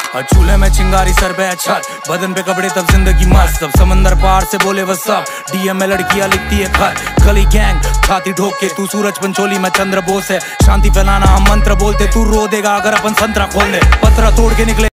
और चूल्हे में चिंगारी सर पे छत, बदन पे कपड़े तब जिंदगी मस्त। तब समंदर पार से बोले वो सब, डीएम में लड़कियां लिखती है खत। गली गैंग छाती ठोक के, तू सूरज पंचोली में चंद्र बोस है। शांति फैलाना हम मंत्र बोलते, तू रो देगा अगर अपन संतरा खोल दे। पत्थर तोड़ के निकले